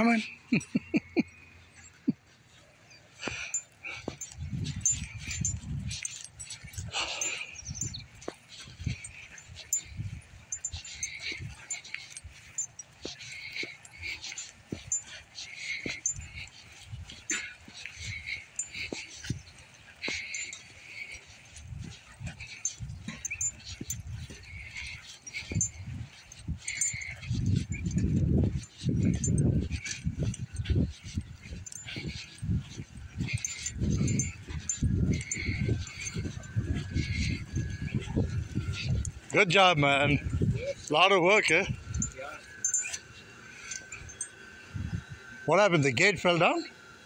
Come on. Good job, man. Lot of work, eh? Yeah. What happened? The gate fell down?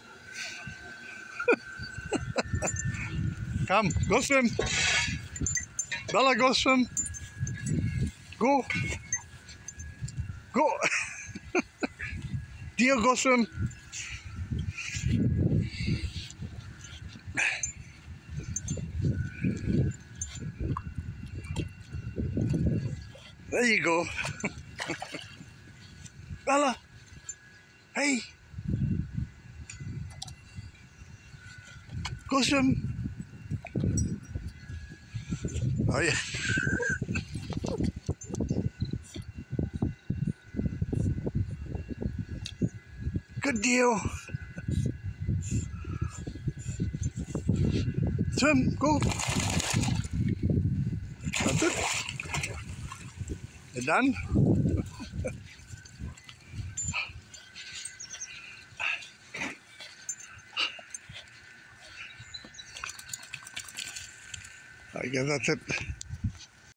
Come, go swim. Bella, go swim. Go. Go. Dio, go swim. There you go. Bella. Hey. Go swim. Oh, yeah. Good deal. Swim. Go. That's it. You done? I guess that's it.